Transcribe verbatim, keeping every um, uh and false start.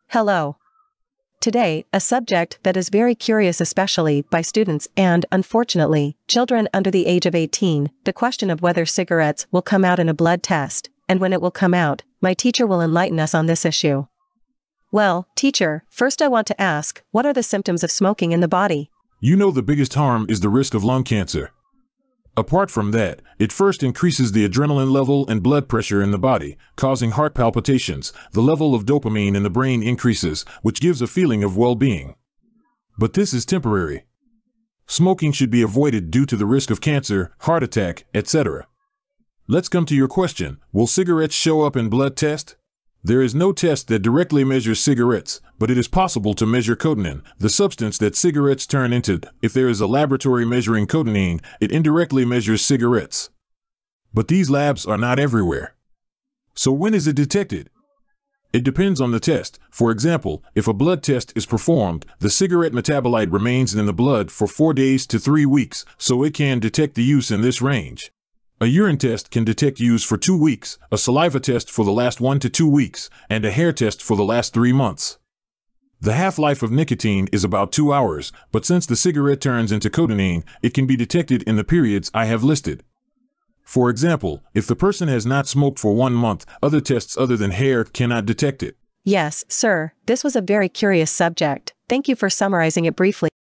Hello. Today, a subject that is very curious especially by students and, unfortunately, children under the age of eighteen, the question of whether cigarettes will come out in a blood test, and when it will come out. My teacher will enlighten us on this issue. Well, teacher, first I want to ask, what are the symptoms of smoking in the body? You know the biggest harm is the risk of lung cancer. Apart from that, it first increases the adrenaline level and blood pressure in the body, causing heart palpitations. The level of dopamine in the brain increases, which gives a feeling of well-being. But this is temporary. Smoking should be avoided due to the risk of cancer, heart attack, et cetera. Let's come to your question. Will cigarettes show up in blood test? There is no test that directly measures cigarettes, but it is possible to measure cotinine, the substance that cigarettes turn into. If there is a laboratory measuring cotinine, it indirectly measures cigarettes. But these labs are not everywhere. So when is it detected? It depends on the test. For example, if a blood test is performed, the cigarette metabolite remains in the blood for four days to three weeks, so it can detect the use in this range. A urine test can detect use for two weeks, a saliva test for the last one to two weeks, and a hair test for the last three months. The half-life of nicotine is about two hours, but since the cigarette turns into cotinine, it can be detected in the periods I have listed. For example, if the person has not smoked for one month, other tests other than hair cannot detect it. Yes, sir, this was a very curious subject. Thank you for summarizing it briefly.